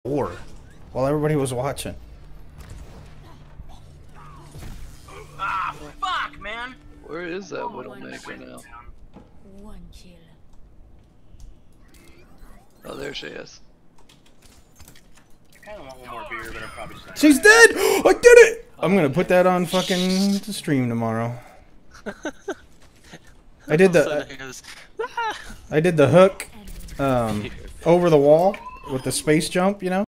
door while everybody was watching. Ah, fuck, man! Where is that Widowmaker now? One kill. Oh, there she is. I kind of want one more beer, but I'm probably just not. She's dead! I did it! I'm gonna put that on fucking stream tomorrow. I did the hook over the wall with the space jump, you know?